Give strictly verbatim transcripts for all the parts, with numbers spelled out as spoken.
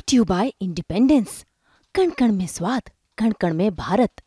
Brought you bye independence. कण कण में स्वाद, कण कण में भारत।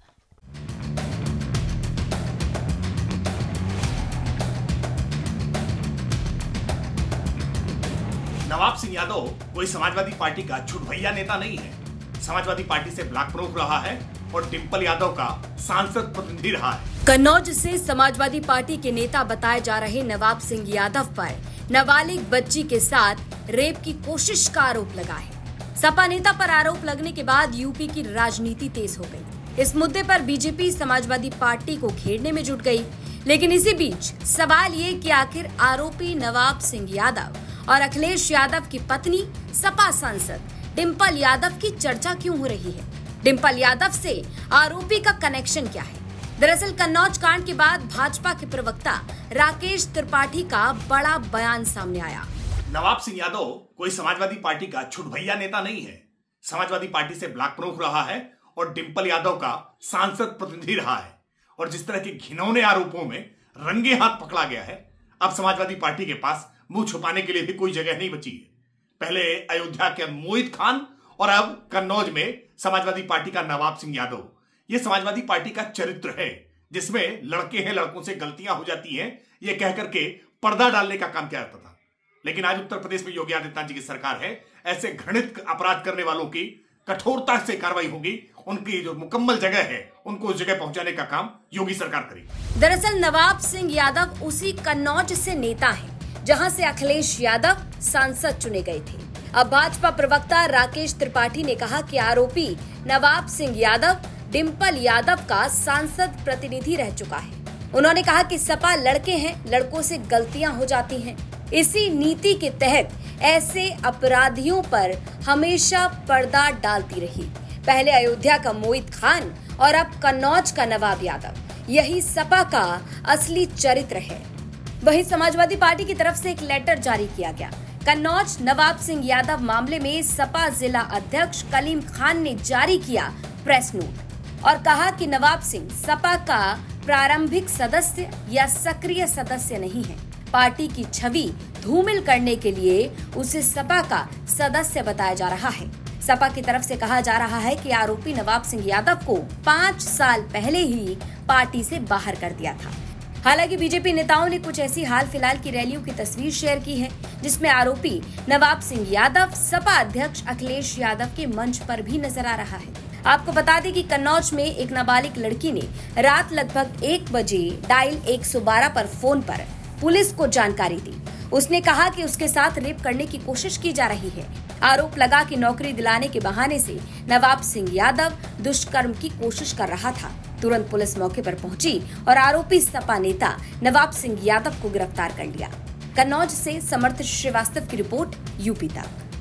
नवाब सिंह यादव कोई समाजवादी पार्टी का छुटभैया नेता नहीं है। समाजवादी पार्टी से ब्लॉक प्रमुख रहा है और डिंपल यादव का सांसद प्रतिनिधि रहा है। कन्नौज से समाजवादी पार्टी के नेता बताए जा रहे नवाब सिंह यादव पर नाबालिग बच्ची के साथ रेप की कोशिश का आरोप लगा है। सपा नेता पर आरोप लगने के बाद यूपी की राजनीति तेज हो गई। इस मुद्दे पर बीजेपी समाजवादी पार्टी को घेरने में जुट गई। लेकिन इसी बीच सवाल ये कि आखिर आरोपी नवाब सिंह यादव और अखिलेश यादव की पत्नी सपा सांसद डिंपल यादव की चर्चा क्यों हो रही है? डिंपल यादव से आरोपी का कनेक्शन क्या है? दरअसल कन्नौज कांड के बाद भाजपा के प्रवक्ता राकेश त्रिपाठी का बड़ा बयान सामने आया। नवाब सिंह यादव कोई समाजवादी पार्टी का छुटभैया नेता नहीं है। समाजवादी पार्टी से ब्लॉक प्रमुख रहा है और डिंपल यादव का सांसद प्रतिनिधि रहा है। और जिस तरह के घिनौने आरोपों में रंगे हाथ पकड़ा गया है, अब समाजवादी पार्टी के पास मुंह छुपाने के लिए भी कोई जगह नहीं बची है। पहले अयोध्या के मोहित खान और अब कन्नौज में समाजवादी पार्टी का नवाब सिंह यादव। यह समाजवादी पार्टी का चरित्र है जिसमें लड़के हैं, लड़कों से गलतियां हो जाती हैं, ये कहकर के पर्दा डालने का काम किया जाता था। लेकिन आज उत्तर प्रदेश में योगी आदित्यनाथ जी की सरकार है। ऐसे घृणित अपराध करने वालों की कठोरता से कार्रवाई होगी। उनकी जो मुकम्मल जगह है उनको उस जगह पहुंचाने का काम योगी सरकार करेगी। दरअसल नवाब सिंह यादव उसी कन्नौज से नेता हैं जहां से अखिलेश यादव सांसद चुने गए थे। अब भाजपा प्रवक्ता राकेश त्रिपाठी ने कहा कि आरोपी नवाब सिंह यादव डिंपल यादव का सांसद प्रतिनिधि रह चुका है। उन्होंने कहा कि सपा लड़के हैं, लड़कों से गलतियां हो जाती हैं। इसी नीति के तहत ऐसे अपराधियों पर हमेशा पर्दा डालती रही। पहले अयोध्या का मोहित खान और अब कन्नौज का नवाब यादव। यही सपा का असली चरित्र है। वहीं समाजवादी पार्टी की तरफ से एक लेटर जारी किया गया। कन्नौज नवाब सिंह यादव मामले में सपा जिला अध्यक्ष कलीम खान ने जारी किया प्रेस नोट और कहा कि नवाब सिंह सपा का प्रारंभिक सदस्य या सक्रिय सदस्य नहीं है। पार्टी की छवि धूमिल करने के लिए उसे सपा का सदस्य बताया जा रहा है। सपा की तरफ से कहा जा रहा है कि आरोपी नवाब सिंह यादव को पाँच साल पहले ही पार्टी से बाहर कर दिया था। हालांकि बीजेपी नेताओं ने कुछ ऐसी हाल फिलहाल की रैलियों की तस्वीर शेयर की है जिसमें आरोपी नवाब सिंह यादव सपा अध्यक्ष अखिलेश यादव के मंच पर भी नजर आ रहा है। आपको बता दें कि कन्नौज में एक नाबालिग लड़की ने रात लगभग एक बजे डायल एक सौ बारह पर फोन पर पुलिस को जानकारी दी। उसने कहा कि उसके साथ रेप करने की कोशिश की जा रही है। आरोप लगा कि नौकरी दिलाने के बहाने से नवाब सिंह यादव दुष्कर्म की कोशिश कर रहा था। तुरंत पुलिस मौके पर पहुंची और आरोपी सपा नेता नवाब सिंह यादव को गिरफ्तार कर लिया। कन्नौज से समर्थ श्रीवास्तव की रिपोर्ट, यूपी तक।